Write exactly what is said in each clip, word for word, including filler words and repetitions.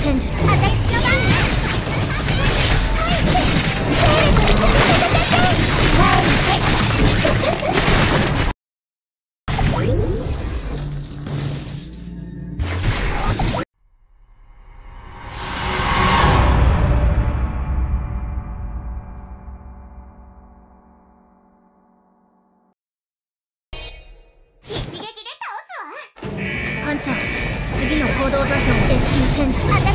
戦術。私の番。班長、次の行動座標 エスキュー 戦術。私の番。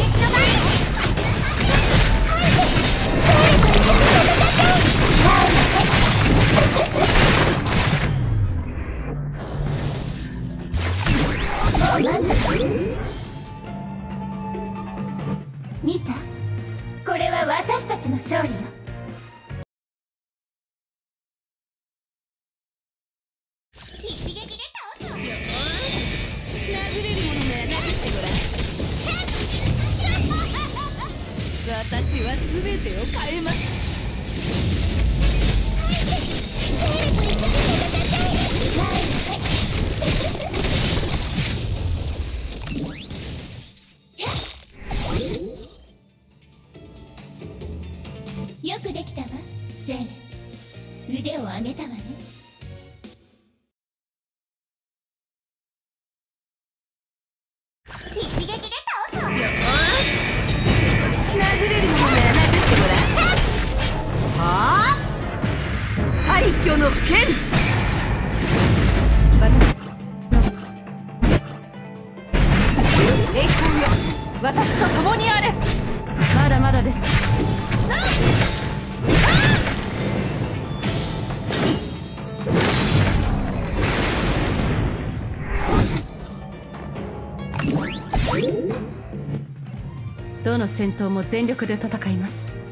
見た？これは私たちの勝利よ。一撃で倒すわよ。殴れるものなら殴ってごらん。私は全てを変えます。よくできたわ、ゼーレ。腕を上げたわね。一撃で倒すわよ。よし、殴れるものなら殴ってごらん。はあ、廃墟の剣。私の栄光よ、私と共にあれ。まだまだです。どの戦闘も全力で戦います。